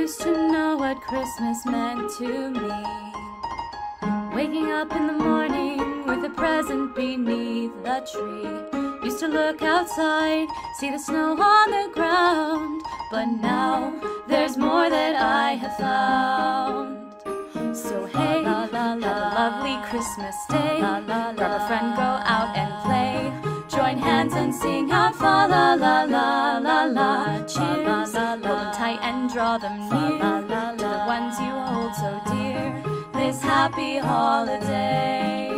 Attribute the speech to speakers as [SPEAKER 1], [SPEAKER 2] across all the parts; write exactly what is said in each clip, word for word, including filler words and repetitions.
[SPEAKER 1] used to know what Christmas meant to me. Waking up in the morning with a present beneath the tree. Used to look outside, see the snow on the ground. But now there's more that I have found. So hey, have a lovely Christmas day. Grab a friend, go out and play. Join hands and sing out fa la la la la la. Cheers, hold them tight and draw them near to the ones you hold so dear this happy holiday.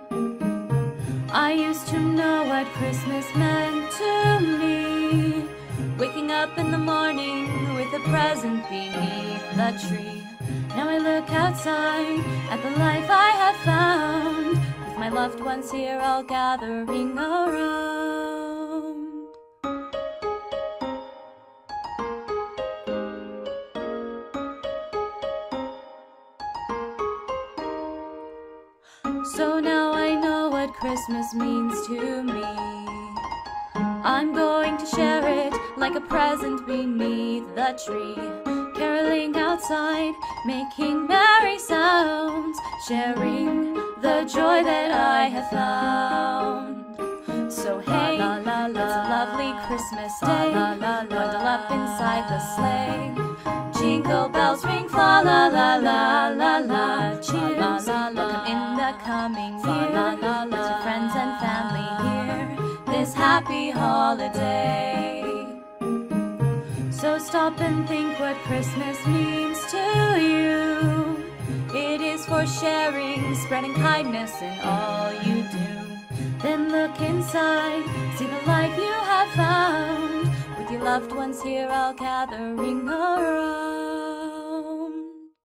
[SPEAKER 1] I used to know what Christmas meant to me. Waking up in the morning with a present beneath the tree. Now I look outside at the life I have found, with my loved ones here all gathering around. So now I know what Christmas means to me. I'm going to share it like a present beneath the tree. Caroling outside, making merry sounds, sharing the joy that I have found. So hey, it's a lovely Christmas day. Bundle up inside the sleigh. Jingle bells ring, fa la la la la la. Cheers, welcome in the coming year. With your friends and family here this happy holiday. So stop and think what Christmas means to you. It is for sharing, spreading kindness in all you do. Then look inside, see the life you have found, with your loved ones here all gathering around.